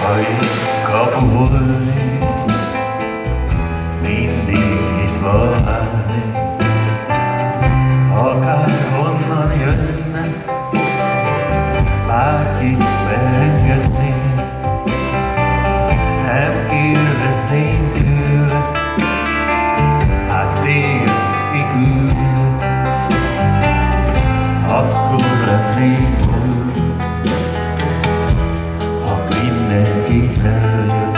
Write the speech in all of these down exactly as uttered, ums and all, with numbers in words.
Ha én kapu volnék, mindig nyitva állnék, akárhonnan jönne, bárkit beengednék, nem kérdezném tőle, hát téged kiküld, akkor lennék boldog, ha mindenki eljött.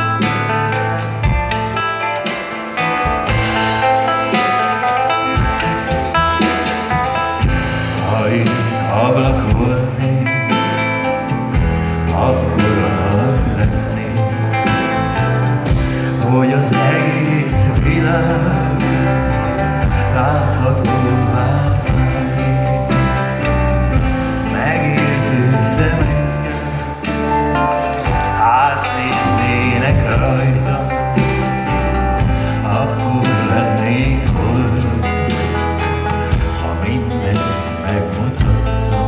Ha én ablak volnék, akkor a nagy lennék, hogy az egész világ láthatóvá válik. Megértő szemekkel átnéznének rajta, akkor lennék boldog, ha mindent megmutattam.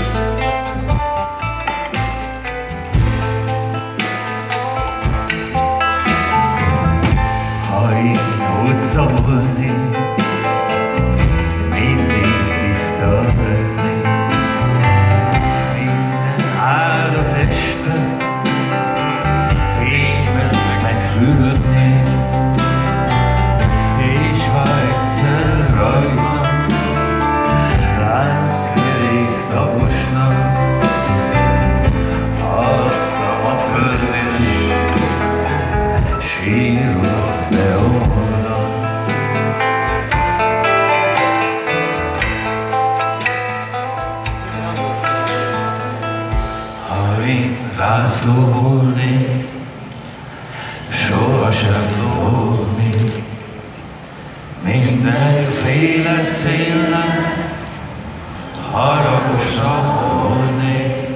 Ha én utca volnék, mindig tiszta lennék, minden áldott este fényben megfürödnék, és ha egyszer rajtam lánckerék taposnak, alattam a földön is sírok be oda. Ha én zászló volnék, sohasem lógnék, mindenféle szélnek haragosan volnék,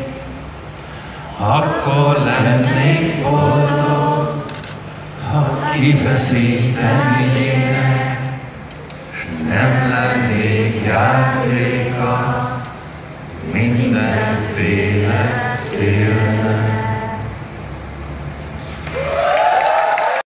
akkor lennék boldog, ha kifeszítenének, s nem lennék játéka mindenféle szélnek.